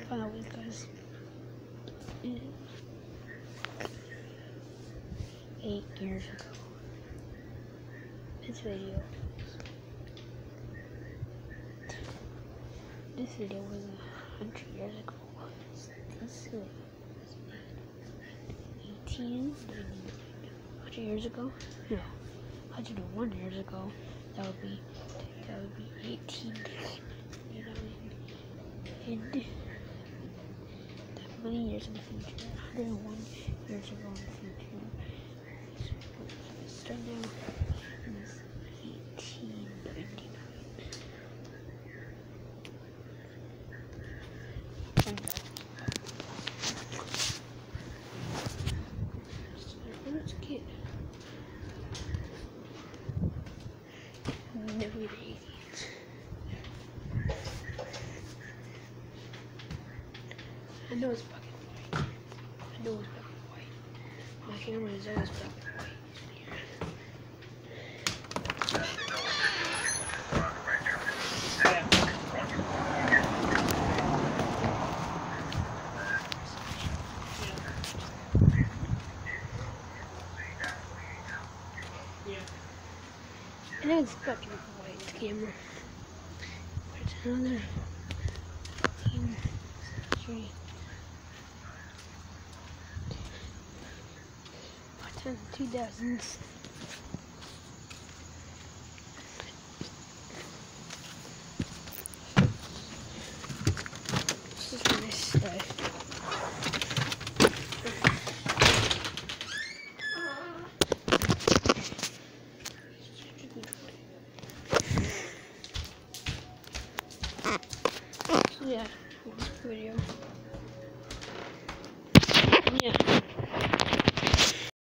Finally, guys. 8 years ago. This video was 100 years ago. This video was made 100 years ago? No, 101 years ago. That would be 18. And that many years in the future. 101 years ago in the future. Right now is 1899. Let's get the aliens. I know it's black and white. My camera is always black and white. I know it's black and white camera. But another camera. Sorry. What's in the 2000s? This is nice stuff. So yeah, video.